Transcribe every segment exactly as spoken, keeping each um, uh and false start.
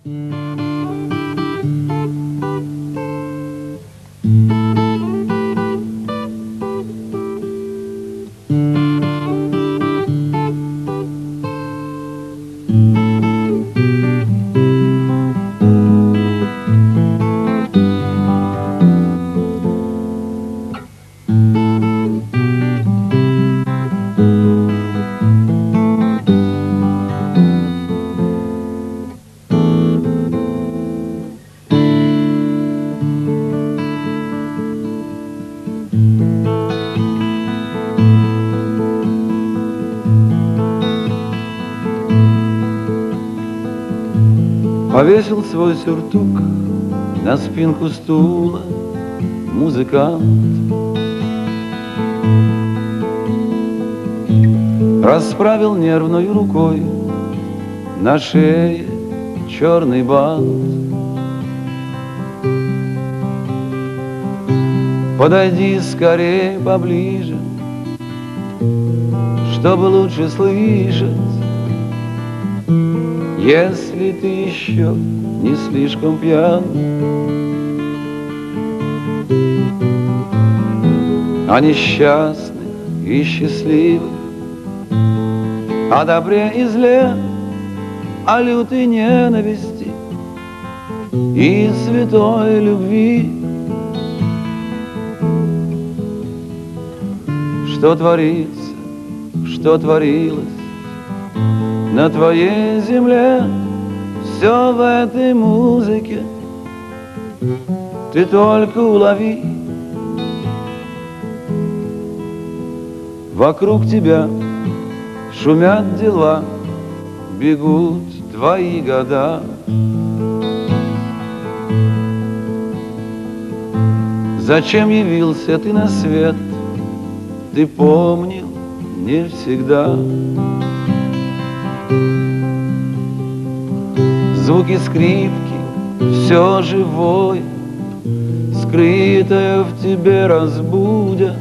Повесил свой сюртук на спинку стула музыкант. Расправил нервной рукой на шее черный бант. Подойди скорее поближе, чтобы лучше слышать, если ты еще не слишком пьян. О несчастных и счастливых, о добре и зле, о лютой ненависти и святой любви. Что творится, что творилось на твоей земле, все в этой музыке ты только улови. Вокруг тебя шумят дела, бегут твои года. Зачем явился ты на свет, ты помнил не всегда. Звуки скрипки, все живое, скрытое в тебе разбудят,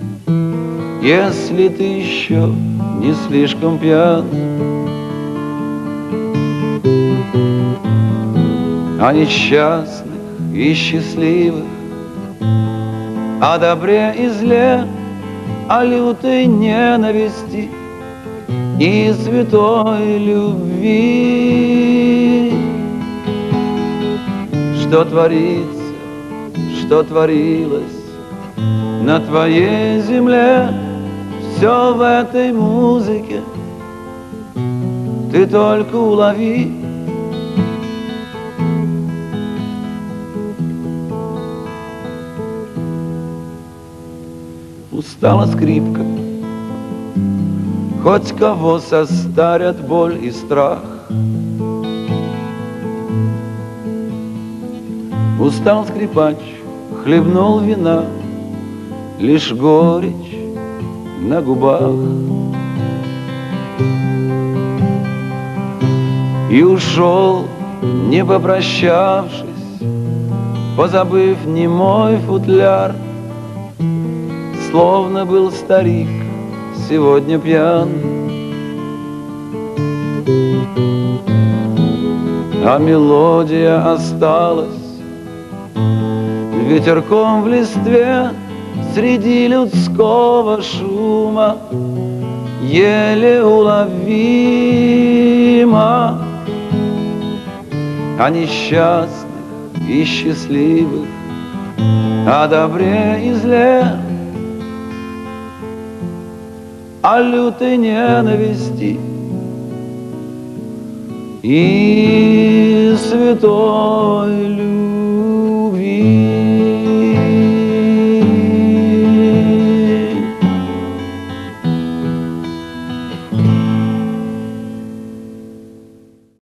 если ты еще не слишком пьян. О несчастных и счастливых, о добре и зле, о лютой ненависти и святой любви. Что творится, что творилось на твоей земле, все в этой музыке ты только улови. Устала скрипка, хоть кого состарят боль и страх. Устал скрипач, хлебнул вина, лишь горечь на губах. И ушел, не попрощавшись, позабыв немой футляр, словно был старик сегодня пьян. А мелодия осталась ветерком в листве среди людского шума, еле уловима. О несчастных и счастливых, о добре и зле, о лютой ненависти и святой любви.